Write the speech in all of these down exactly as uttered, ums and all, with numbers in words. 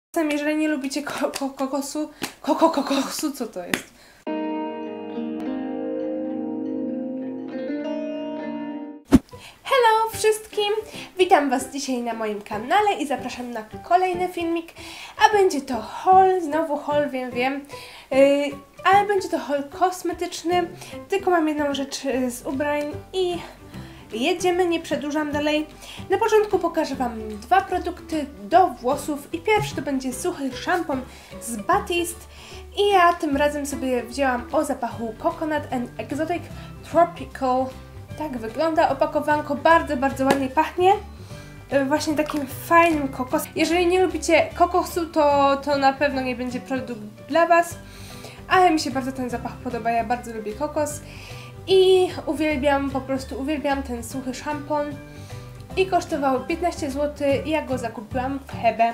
Jeżeli nie lubicie ko ko kokosu, koko kokosu, co to jest? Hello wszystkim! Witam Was dzisiaj na moim kanale i zapraszam na kolejny filmik, a będzie to haul, znowu haul, wiem, wiem, yy, ale będzie to haul kosmetyczny, tylko mam jedną rzecz z ubrań i jedziemy, nie przedłużam dalej. Na początku pokażę Wam dwa produkty do włosów i pierwszy to będzie suchy szampon z Batiste i ja tym razem sobie wzięłam o zapachu Coconut and Exotic Tropical. Tak wygląda opakowanko, bardzo, bardzo ładnie pachnie. Właśnie takim fajnym kokosem. Jeżeli nie lubicie kokosu, to, to na pewno nie będzie produkt dla Was, ale mi się bardzo ten zapach podoba, ja bardzo lubię kokos. I uwielbiam, po prostu uwielbiam ten suchy szampon i kosztował piętnaście złotych i ja go zakupiłam w Hebe.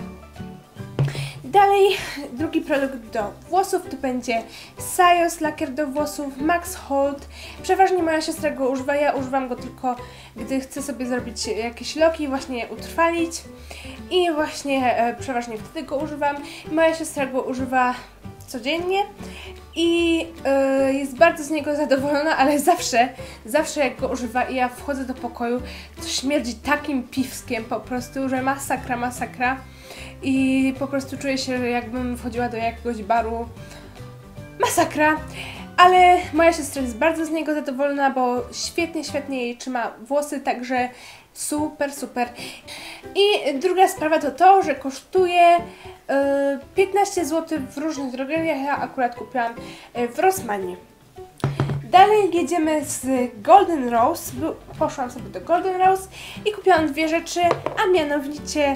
Dalej drugi produkt do włosów to będzie Sayos lakier do włosów Max Hold. Przeważnie moja siostra go używa, ja używam go tylko gdy chcę sobie zrobić jakieś loki, właśnie je utrwalić i właśnie e, przeważnie wtedy go używam. Moja siostra go używa codziennie i yy, jest bardzo z niego zadowolona, ale zawsze, zawsze jak go używa i ja wchodzę do pokoju, to śmierdzi takim piwskiem po prostu, że masakra, masakra i po prostu czuję się, jakbym wchodziła do jakiegoś baru. Masakra! Ale moja siostra jest bardzo z niego zadowolona, bo świetnie, świetnie jej trzyma włosy, także super, super. I druga sprawa to to, że kosztuje yy, piętnaście złotych w różnych drogeriach, ja akurat kupiłam yy, w Rossmanie. Dalej jedziemy z Golden Rose, poszłam sobie do Golden Rose i kupiłam dwie rzeczy, a mianowicie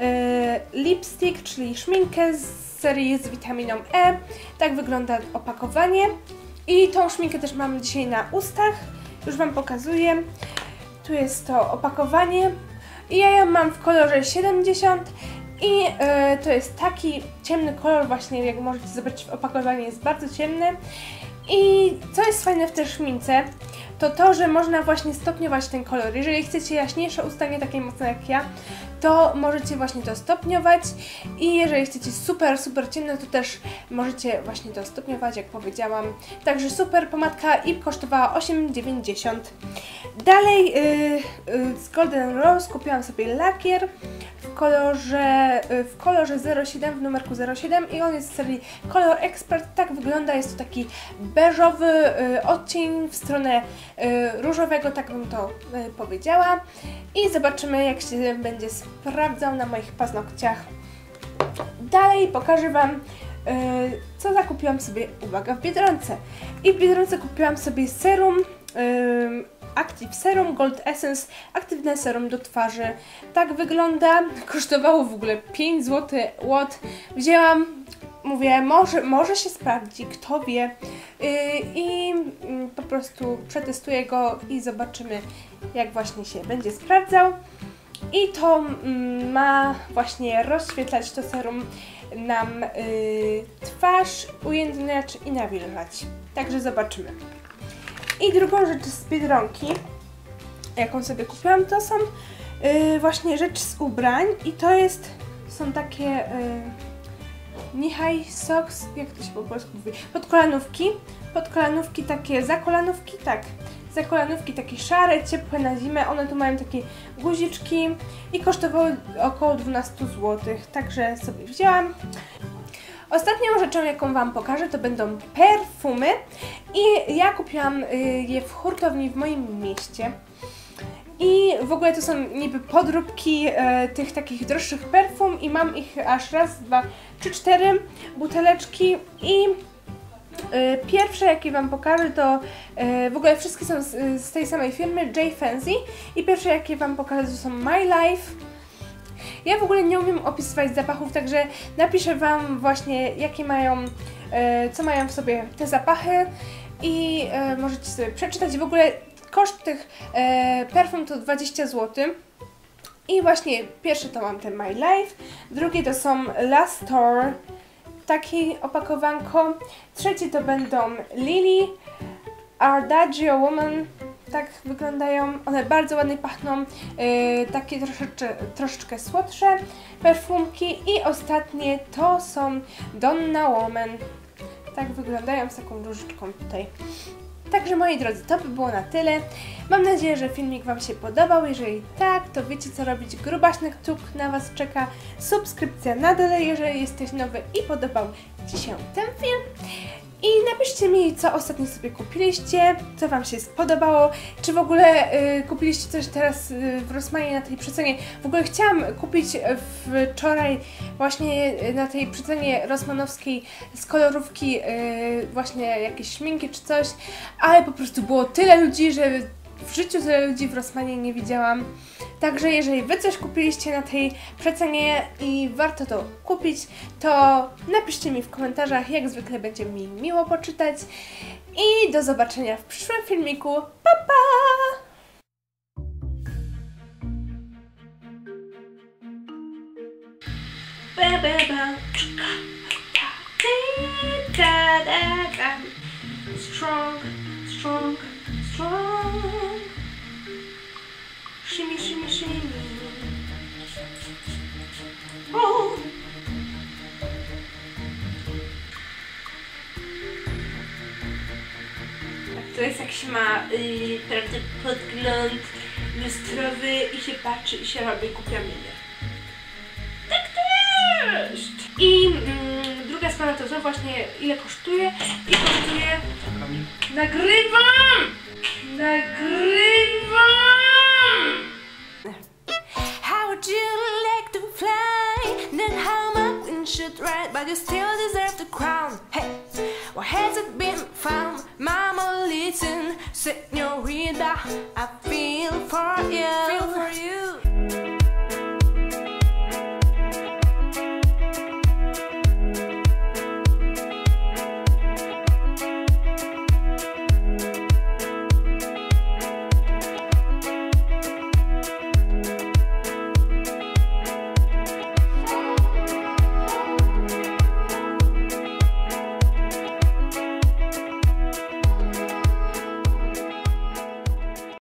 yy, lipstick, czyli szminkę z serii z witaminą E. Tak wygląda opakowanie. I tą szminkę też mam dzisiaj na ustach, już Wam pokazuję. Tu jest to opakowanie i ja ją mam w kolorze siedemdziesiąt i yy, to jest taki ciemny kolor, właśnie jak możecie zobaczyć w opakowaniu jest bardzo ciemny. I co jest fajne w tej szmince, to to, że można właśnie stopniować ten kolor. Jeżeli chcecie jaśniejsze usta, nie takie mocne jak ja, to możecie właśnie to stopniować i jeżeli chcecie super, super ciemne, to też możecie właśnie to stopniować, jak powiedziałam. Także super pomadka i kosztowała osiem dziewięćdziesiąt. Dalej yy, yy, z Golden Rose kupiłam sobie lakier w kolorze, yy, w kolorze zero siedem, w numerku zero siedem i on jest z serii Color Expert. Tak wygląda, jest to taki beżowy yy, odcień w stronę yy, różowego, tak bym to yy, powiedziała. I zobaczymy, jak się będzie sprawdzał na moich paznokciach. Dalej pokażę Wam, yy, co zakupiłam sobie, uwaga, w Biedronce. I w Biedronce kupiłam sobie serum, yy, Active Serum Gold Essence, aktywne serum do twarzy. Tak wygląda, kosztowało w ogóle pięć złotych łot. Wzięłam, mówię, może, może się sprawdzi, kto wie. Yy, I yy, po prostu przetestuję go i zobaczymy, jak właśnie się będzie sprawdzał. I to yy, ma właśnie rozświetlać to serum nam yy, twarz, ujędrniać i nawilżać. Także zobaczymy. I drugą rzecz z Biedronki, jaką sobie kupiłam, to są yy, właśnie rzeczy z ubrań i to jest, są takie yy, knee-high socks, jak to się po polsku mówi, podkolanówki, podkolanówki takie, zakolanówki, tak, zakolanówki takie szare, ciepłe na zimę, one tu mają takie guziczki i kosztowały około dwanaście złotych, także sobie wzięłam. Ostatnią rzeczą, jaką Wam pokażę, to będą perfumy i ja kupiłam je w hurtowni w moim mieście. I w ogóle to są niby podróbki e, tych takich droższych perfum i mam ich aż raz, dwa, trzy, cztery buteleczki i e, pierwsze, jakie Wam pokażę, to e, w ogóle wszystkie są z, z tej samej firmy, J Fancy i pierwsze, jakie Wam pokażę, to są My Life. Ja w ogóle nie umiem opisywać zapachów, także napiszę Wam właśnie, jakie mają, e, co mają w sobie te zapachy i e, możecie sobie przeczytać. W ogóle koszt tych e, perfum to dwadzieścia złotych. I właśnie pierwsze to mam ten My Life, drugie to są Last Store, takie opakowanko, trzecie to będą Lily, Ardagio Woman, tak wyglądają. One bardzo ładnie pachną, yy, takie troszeczkę, troszeczkę słodsze perfumki. I ostatnie to są Donna Woman. Tak wyglądają z taką różyczką tutaj. Także moi drodzy, to by było na tyle. Mam nadzieję, że filmik Wam się podobał. Jeżeli tak, to wiecie co robić. Grubaśny kciuk na Was czeka. Subskrypcja na dole, jeżeli jesteś nowy i podobał Ci się ten film. I napiszcie mi, co ostatnio sobie kupiliście, co Wam się spodobało, czy w ogóle y, kupiliście coś teraz y, w Rossmanie na tej przecenie. W ogóle chciałam kupić wczoraj właśnie na tej przecenie rossmanowskiej z kolorówki y, właśnie jakieś szminki czy coś, ale po prostu było tyle ludzi, że w życiu tyle ludzi w Rossmanie nie widziałam. Także jeżeli Wy coś kupiliście na tej przecenie i warto to kupić, to napiszcie mi w komentarzach, jak zwykle będzie mi miło poczytać. I do zobaczenia w przyszłym filmiku. Pa, pa! Ba, ba, ba. Da, da, da. Strong, strong, strong. Shimmy, shimmy, shimmy. Oh. Tak to jest, jak się ma yy, prawda, podgląd lustrowy i się patrzy i się robi głupia mina. Tak to jest! I mm, druga sprawa to, to właśnie ile kosztuje i kosztuje... Nagrywam! Nagrywam! How would you like to fly? Then how my wings should ride, but you still deserve the crown. Hey, why has it been found? Mama, listen, señorita, I feel for you. Feel for you.